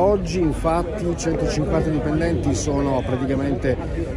Oggi infatti 150 dipendenti sono praticamente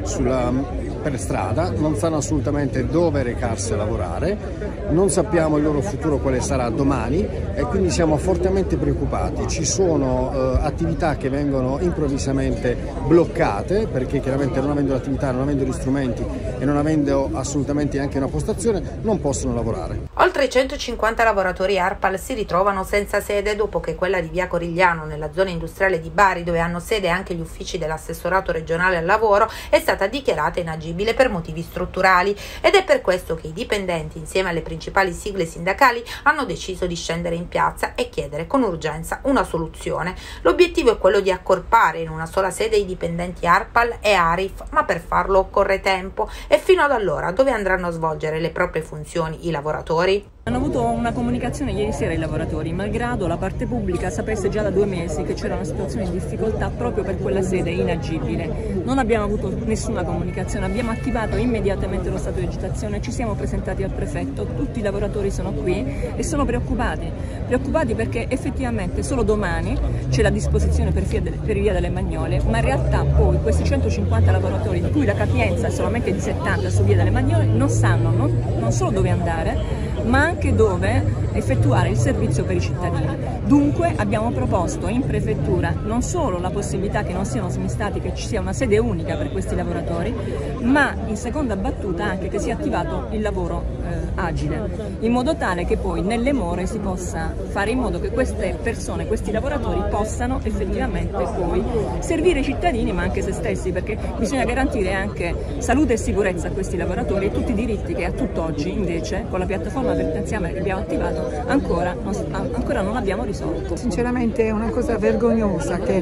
per strada, non sanno assolutamente dove recarsi a lavorare, non sappiamo il loro futuro quale sarà domani e quindi siamo fortemente preoccupati. Ci sono attività che vengono improvvisamente bloccate perché chiaramente non avendo l'attività, non avendo gli strumenti e non avendo assolutamente neanche una postazione non possono lavorare. Oltre 150 lavoratori ARPAL si ritrovano senza sede dopo che quella di Via Corigliano, nella zona industriale di Bari, dove hanno sede anche gli uffici dell'assessorato regionale al lavoro, è stata dichiarata inagibile per motivi strutturali ed è per questo che i dipendenti, insieme alle principali sigle sindacali, hanno deciso di scendere in piazza e chiedere con urgenza una soluzione. L'obiettivo è quello di accorpare in una sola sede i dipendenti ARPAL e ARIF, ma per farlo occorre tempo. E fino ad allora dove andranno a svolgere le proprie funzioni i lavoratori? Hanno avuto una comunicazione ieri sera ai lavoratori, malgrado la parte pubblica sapesse già da 2 mesi che c'era una situazione di difficoltà proprio per quella sede inagibile. Non abbiamo avuto nessuna comunicazione, abbiamo attivato immediatamente lo stato di agitazione, ci siamo presentati al prefetto, tutti i lavoratori sono qui e sono preoccupati perché effettivamente solo domani c'è la disposizione per via delle Magnole, ma in realtà poi questi 150 lavoratori, di cui la capienza è solamente di 70 su via delle Magnole, non sanno non solo dove andare, ma anche dove effettuare il servizio per i cittadini. Dunque abbiamo proposto in prefettura non solo la possibilità che non siano smistati, che ci sia una sede unica per questi lavoratori, ma in seconda battuta anche che sia attivato il lavoro agile, in modo tale che poi nelle more si possa fare in modo che queste persone, questi lavoratori possano effettivamente poi servire i cittadini ma anche se stessi, perché bisogna garantire anche salute e sicurezza a questi lavoratori e tutti i diritti che a tutt'oggi invece con la piattaforma penitenziaria che abbiamo attivato ancora non abbiamo risolto. Sinceramente è una cosa vergognosa che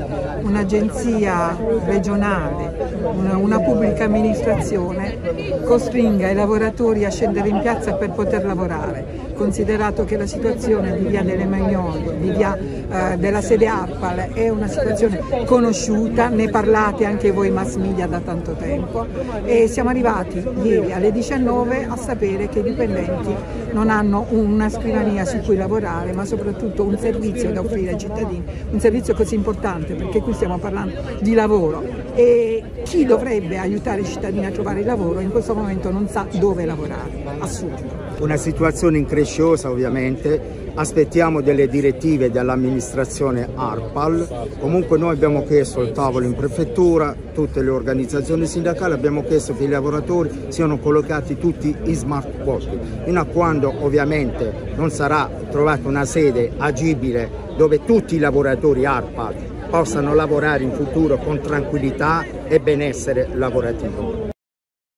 un'agenzia regionale, una pubblica amministrazione costringa i lavoratori a scendere in piazza per poter lavorare, considerato che la situazione di Via delle Magnole, della sede ARPAL è una situazione conosciuta, ne parlate anche voi mass media da tanto tempo e siamo arrivati ieri alle 19 a sapere che i dipendenti non hanno una scrivania su cui lavorare, ma soprattutto un servizio da offrire ai cittadini, un servizio così importante perché qui stiamo parlando di lavoro e chi dovrebbe aiutare i cittadini a trovare il lavoro in questo momento non sa dove lavorare, assurdo. Una situazione incresciosa ovviamente, aspettiamo delle direttive dall'amministrazione ARPAL, comunque noi abbiamo chiesto il tavolo in prefettura, tutte le organizzazioni sindacali, abbiamo chiesto che i lavoratori siano collocati tutti in smart working, fino a quando ovviamente non sarà trovata una sede agibile dove tutti i lavoratori ARPAL possano lavorare in futuro con tranquillità e benessere lavorativo.